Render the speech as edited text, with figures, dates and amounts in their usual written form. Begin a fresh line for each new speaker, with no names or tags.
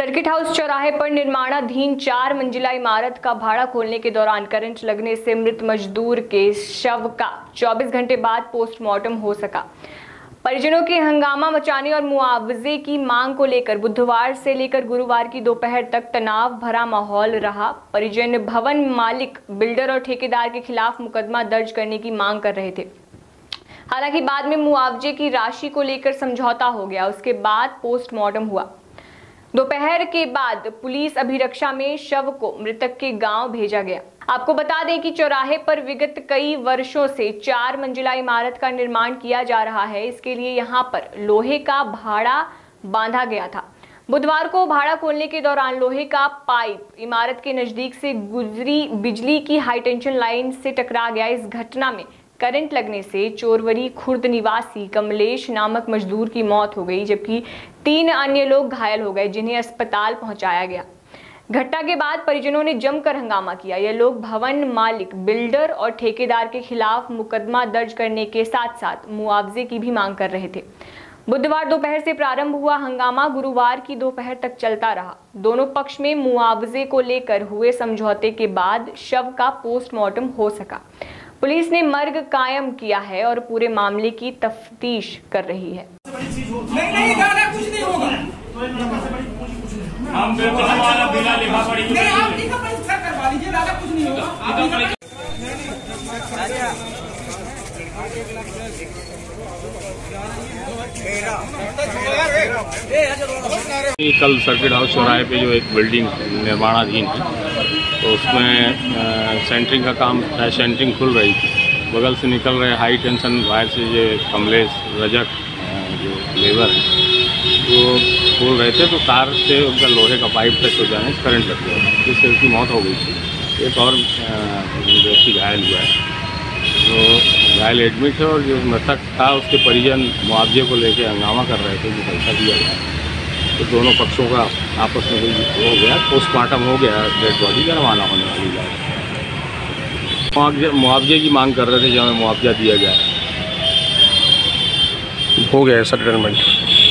Circuit house चौराहे पर निर्माणाधीन 4 मंजिला इमारत का भाड़ा खोलने के दौरान करंट लगने से मृत मजदूर के शव का 24 घंटे बाद पोस्टमार्टम हो सका। परिजनों के हंगामा मचाने और मुआवजे की मांग को लेकर बुधवार से लेकर गुरुवार की दोपहर तक तनाव भरा माहौल रहा। परिजन भवन मालिक, बिल्डर और ठेकेदार के खिलाफ मुकदमा दर्ज करने की मांग कर रहे थे। हालांकि बाद में मुआवजे की राशि को लेकर समझौता हो गया। उसके बाद पोस्टमार्टम हुआ। दोपहर के बाद पुलिस अभिरक्षा में शव को मृतक के गांव भेजा गया। आपको बता दें कि चौराहे पर विगत कई वर्षों से 4 मंजिला इमारत का निर्माण किया जा रहा है। इसके लिए यहां पर लोहे का भाड़ा बांधा गया था। बुधवार को भाड़ा खोलने के दौरान लोहे का पाइप इमारत के नजदीक से गुजरी बिजली की हाईटेंशन लाइन से टकरा गया। इस घटना में करंट लगने से चोरवरी खुर्द निवासी कमलेश नामक मजदूर की मौत हो गई, जबकि 3 अन्य लोग घायल हो गए, जिन्हें अस्पताल पहुंचाया गया। घटना के बाद परिजनों ने जमकर हंगामा किया। ये लोग भवन मालिक, बिल्डर और ठेकेदार के खिलाफ मुकदमा दर्ज करने के साथ साथ मुआवजे की भी मांग कर रहे थे। बुधवार दोपहर से प्रारंभ हुआ हंगामा गुरुवार की दोपहर तक चलता रहा। दोनों पक्ष में मुआवजे को लेकर हुए समझौते के बाद शव का पोस्टमार्टम हो सका। पुलिस ने मर्ग कायम किया है और पूरे मामले की तफ्तीश कर रही है।
नहीं दादा, कुछ नहीं होगा। हम बिना लिखा पढ़ी नहीं, आप लिखा पढ़ी सर करवा लीजिए दादा, कुछ नहीं होगा।
कल सर्किट हाउस चौराहे पे जो एक बिल्डिंग निर्माणाधीन है, तो उसमें सेंटरिंग का काम है। सेंटरिंग खुल रही थी, बगल से निकल रहे हाई टेंशन वायर से ये कमलेश रजक जो लेबर है वो खोल रहे थे, तो तार से उनका लोहे का पाइप टच हो जाने से करंट लग गया, जिससे उसकी मौत हो गई थी। एक और व्यक्ति घायल हुआ है, तो घायल एडमिट है। और जो मृतक था उसके परिजन मुआवजे को लेकर हंगामा कर रहे थे कि पैसा दिया जाए। तो दोनों पक्षों का आपस में हो गया, पोस्टमार्टम हो गया, डेड बॉडी का रवाना होने वाली है। मुआवजे की मांग कर रहे थे, जो हमें मुआवजा दिया जाए।
हो गया सेटलमेंट।